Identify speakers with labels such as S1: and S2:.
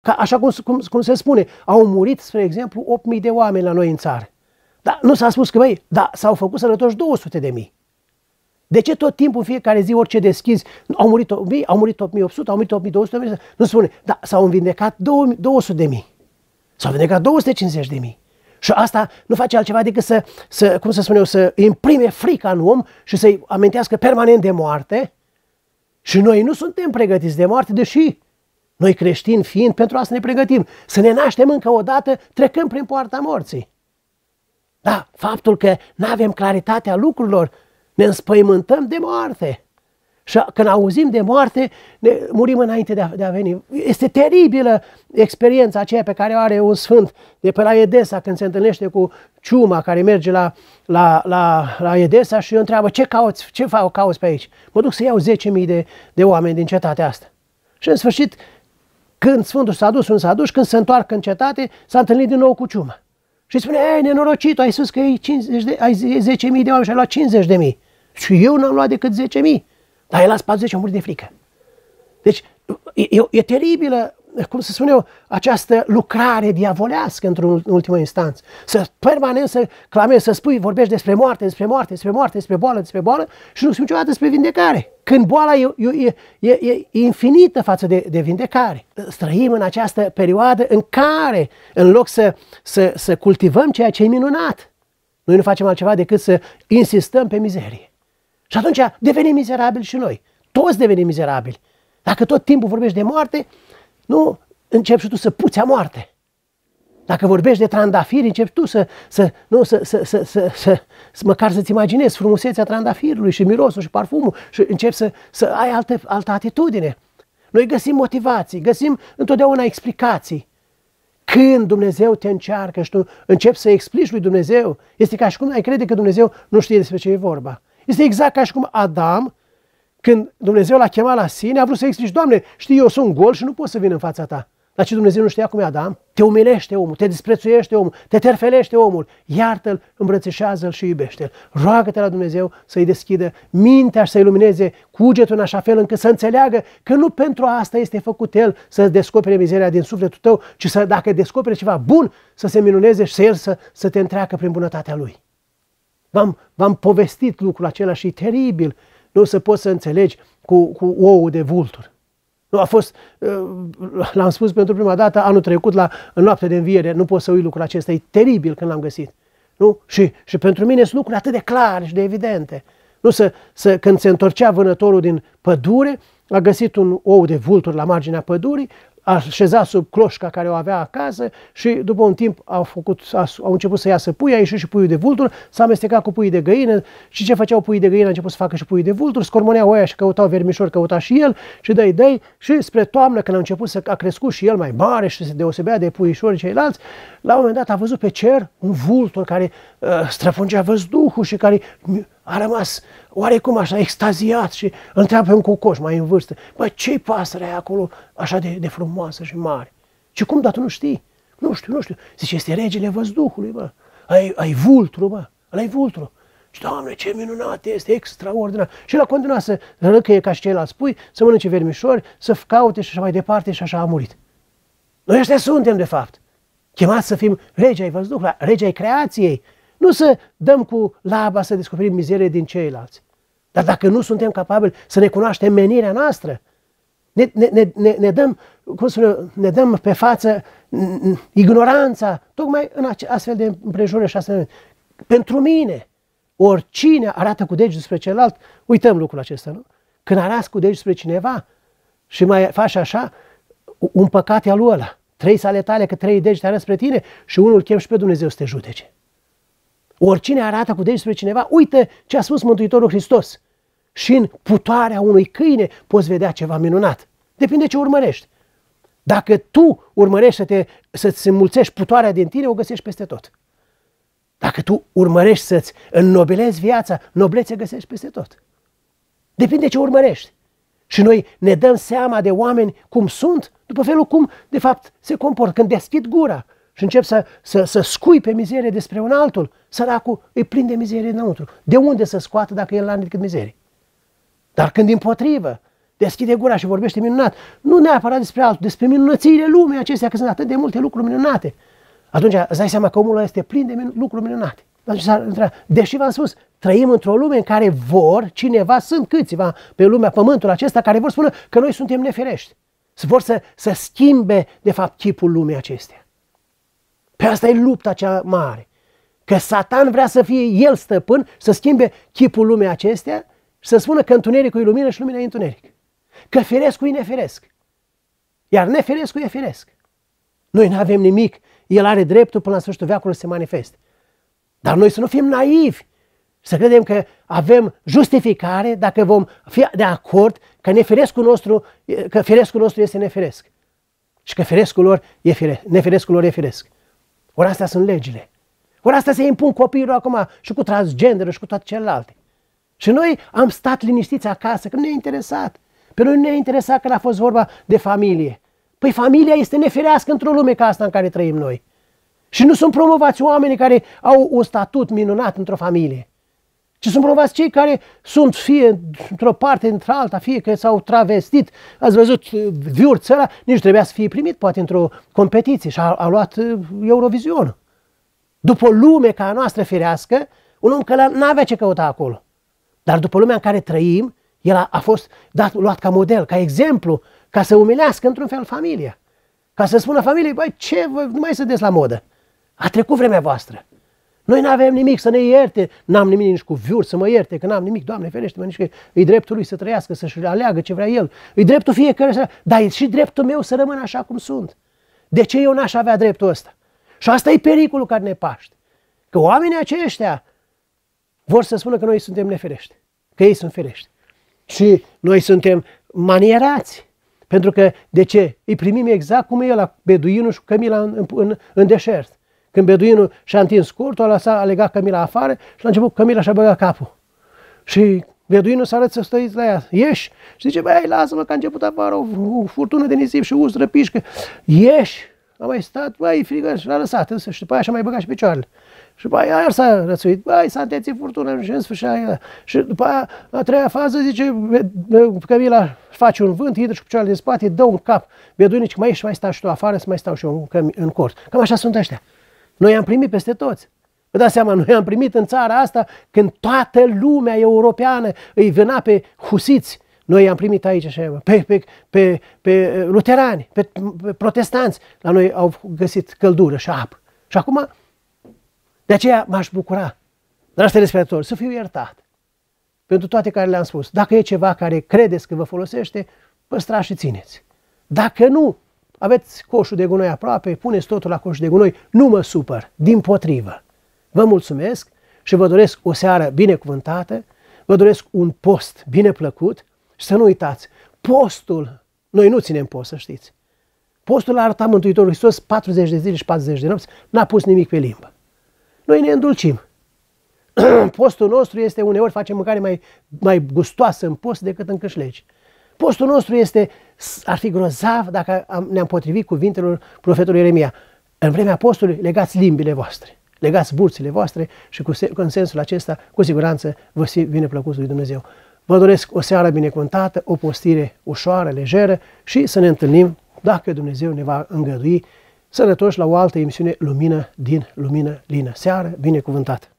S1: Ca așa cum se spune, au murit, spre exemplu, 8.000 de oameni la noi în țară. Dar nu s-a spus că, băi, da, s-au făcut sănătoși 200.000. De ce tot timpul, în fiecare zi, orice deschizi, au murit 8.000, au murit 8.800, au murit 8.200, nu spune, da, s-au învindecat 200.000, s-au vindecat 250.000. Și asta nu face altceva decât să imprime frica în om și să-i amintească permanent de moarte. Și noi nu suntem pregătiți de moarte, deși noi creștini fiind, pentru asta ne pregătim. Să ne naștem încă o dată, trecând prin poarta morții. Da, faptul că nu avem claritatea lucrurilor, ne înspăimântăm de moarte. Și când auzim de moarte, ne murim înainte de a veni. Este teribilă experiența aceea pe care o are un sfânt de pe la Edesa, când se întâlnește cu ciuma care merge la Edesa și îi întreabă, ce cauți pe aici? Mă duc să iau 10.000 de oameni din cetatea asta. Și în sfârșit, când Sfântul s-a dus, când se întoarcă în cetate, s-a întâlnit din nou cu ciuma. Și spune, ei, nenorocit, ai spus că ai 10.000 de oameni și ai luat 50.000. Și eu n-am luat decât 10.000. Dar el la 40 a murit de frică. Deci e teribilă, cum să spun eu, această lucrare diavolească într-o ultimă instanță. Să permanent să clamezi, să spui, vorbești despre moarte, despre moarte, despre moarte, despre boală și nu spui niciodată despre vindecare. Când boala e infinită față de vindecare. Trăim în această perioadă în care, în loc să cultivăm ceea ce e minunat, noi nu facem altceva decât să insistăm pe mizerie. Și atunci devenim mizerabili și noi. Toți devenim mizerabili. Dacă tot timpul vorbești de moarte, nu începi și tu să puți a moarte. Dacă vorbești de trandafiri, începi tu măcar să-ți imaginezi frumusețea trandafirului și mirosul și parfumul și începi să ai altă atitudine. Noi găsim motivații, găsim întotdeauna explicații. Când Dumnezeu te încearcă și tu începi să explici lui Dumnezeu, este ca și cum ai crede că Dumnezeu nu știe despre ce e vorba. Este exact ca și cum Adam, când Dumnezeu l-a chemat la sine, a vrut să explici, Doamne, știi, eu sunt gol și nu pot să vin în fața ta. Dar ce Dumnezeu nu știa cum e Adam? Te umilește omul, te disprețuiește omul, te terfelește omul, iartă-l, îmbrățișează-l și iubește-l. Roagă-te la Dumnezeu să-i deschidă mintea și să-i lumineze cugetul în așa fel încât să înțeleagă că nu pentru asta este făcut el să descopere mizeria din sufletul tău, ci să, dacă descopere ceva bun, să se minuneze și să te întreacă prin bunătatea lui. V-am povestit lucrul acela și e teribil. Nu se poți să înțelegi cu ouă de vultur. Nu a fost, l-am spus pentru prima dată anul trecut în noapte de înviere, nu pot să uit lucrul acesta, e teribil când l-am găsit. Nu? Și pentru mine sunt lucruri atât de clare și de evidente. Nu când se întorcea vânătorul din pădure, a găsit un ou de vultur la marginea pădurii, a așezat sub cloșca care o avea acasă și după un timp au început să iasă pui, a ieșit și puiul de vultur, s-a amestecat cu puii de găină și ce făceau puii de găină a început să facă și puii de vultur, scormoneau oia și căutau vermișori, căuta și el și dă-i și spre toamnă când a început a crescut și el mai mare și se deosebea de puișorii ceilalți, la un moment dat a văzut pe cer un vultur care străpungea văzduhul și care a rămas oarecum așa extaziat și îl întreabă pe un cocoș mai în vârstă, bă, ce-i pasărea aia acolo așa de frumoasă și mare? Și cum, dar tu nu știi? Nu știu. Zice, este regele văzduhului, bă. Ai vultru, bă. Ăla-i vultru. Și, Doamne, ce minunat este, extraordinar. Și el a continuat să răcăie ca și ceilalți pui, să mănânce vermișori, să caute și așa mai departe și așa a murit. Noi ăștia suntem, de fapt, chemați să fim regi ai văzduhului, regi ai creației. Nu să dăm cu laba să descoperim mizerie din ceilalți. Dar dacă nu suntem capabili să ne cunoaștem menirea noastră, ne dăm pe față ignoranța, tocmai în astfel de împrejurări și astfel. Pentru mine, oricine arată cu degetul spre celălalt, uităm lucrul acesta, nu? Când arăți cu degetul spre cineva și mai faci așa, un păcat e al lui ăla. 3 sale tale, că 3 degete arăți spre tine și unul îl chem și pe Dumnezeu să te judece. Oricine arată cu degetul spre cineva, uite ce a spus Mântuitorul Hristos. Și în putoarea unui câine poți vedea ceva minunat. Depinde ce urmărești. Dacă tu urmărești să-ți înmulțești putoarea din tine, o găsești peste tot. Dacă tu urmărești să-ți înnobelezi viața, noblețe găsești peste tot. Depinde ce urmărești. Și noi ne dăm seama de oameni cum sunt, după felul cum, de fapt, se comportă. Când deschid gura și încep să scui pe mizerie despre un altul, săracul îi prinde mizerie înăuntru. De unde să scoată dacă el n-are decât mizerie? Dar când dimpotrivă, deschide gura și vorbește minunat. Nu neapărat despre altul, despre minunățiile lumii acestea, că sunt atât de multe lucruri minunate. Atunci îți dai seama că omul ăla este plin de lucruri minunate. Deși v-am spus, trăim într-o lume în care sunt câțiva pe lumea, pământul acesta, care vor spune că noi suntem neferești. Vor să schimbe, de fapt, chipul lumii acestea. Pe asta e lupta cea mare. Că Satan vrea să fie el stăpân, să schimbe chipul lumii acestea și să spună că întunericul e lumină și lumina e întuneric. Că firescul e neferesc. Iar neferescul e firesc. Noi nu avem nimic. El are dreptul până la sfârșitul veacului să se manifeste. Dar noi să nu fim naivi, să credem că avem justificare dacă vom fi de acord că neferescul nostru este neferesc. Și că neferescul lor e firesc. Ori astea sunt legile. Ori astea se impun copiilor acum și cu transgender și cu toate celelalte. Și noi am stat liniștiți acasă, că nu ne-a interesat. Pe noi nu ne-a interesat când a fost vorba de familie. Păi familia este nefirească într-o lume ca asta în care trăim noi. Și nu sunt promovați oamenii care au un statut minunat într-o familie. Ci sunt promovați cei care sunt fie într-o parte, într-alta, fie că s-au travestit. Ați văzut Viurț ăla, nici trebuia să fie primit poate într-o competiție și a luat Eurovision. După lume ca a noastră firească, un om că n-avea ce căuta acolo. Dar după lumea în care trăim, el a fost luat ca model, ca exemplu, ca să umilească într-un fel familia. Ca să spună familiei, băi, ce, nu mai sunteți la modă. A trecut vremea voastră. Noi nu avem nimic să ne ierte, n-am nimic nici cu Viurț să mă ierte, că n-am nimic, Doamne ferește-mă, nici că e dreptul lui să trăiască, să-și aleagă ce vrea el. E dreptul fiecare, dar e și dreptul meu să rămân așa cum sunt. De ce eu n-aș avea dreptul ăsta? Și asta e pericolul care ne paște. Că oamenii aceștia vor să spună că noi suntem neferești, că ei sunt ferești. Și noi suntem manierați. Pentru că, de ce? Îi primim exact cum e la beduinul și cămila în deșert. Când beduinul și-a întins scurtul, a legat cămila afară și la început cămila și-a băgat capul. Și beduinul s-a arătat să stăiți la ea. Ieși! Și zice, băi, lasă-mă că a început afară o furtună de nisip și uz răpișcă. Ieși! A mai stat, băi, e frigă și l-a lăsat însă și după aia și-a mai băgat și picioarele. Și după aia iar s-a rățuit, băi, s-a întețit furtună și în sfârșit aia. Și după aia, a treia fază, zice, cămila face un vânt, intră și cu picioarele de spate, dă un cap. Beduinii zice, mai stai și tu afară, să mai stau și eu în cort. Cam așa sunt ăștia. Noi am primit peste toți. Vă dați seama, noi am primit în țara asta când toată lumea europeană îi vâna pe husiți. Noi am primit aici așa, pe luterani, pe protestanți. La noi au găsit căldură și apă. Și acum, de aceea m-aș bucura, dragi telespectatori, să fiu iertat pentru toate care le-am spus. Dacă e ceva care credeți că vă folosește, păstrați și țineți. Dacă nu, aveți coșul de gunoi aproape, puneți totul la coșul de gunoi, nu mă supăr, dimpotrivă. Vă mulțumesc și vă doresc o seară binecuvântată, vă doresc un post bine plăcut și să nu uitați, postul, noi nu ținem post, să știți. Postul a arătat Mântuitorul Hristos 40 de zile și 40 de nopți, n-a pus nimic pe limbă. Noi ne îndulcim. Postul nostru este, uneori facem mâncare mai gustoasă în post decât în câșlegi. Postul nostru ar fi grozav dacă ne-am potrivit cuvintelor profetului Ieremia. În vremea postului legați limbile voastre, legați burțile voastre și în sensul acesta, cu siguranță, vă fi bineplăcut lui Dumnezeu. Vă doresc o seară binecuvântată, o postire ușoară, lejeră și să ne întâlnim, dacă Dumnezeu ne va îngădui, sănătoși la o altă emisiune Lumină din Lumină Lină. Seară binecuvântată!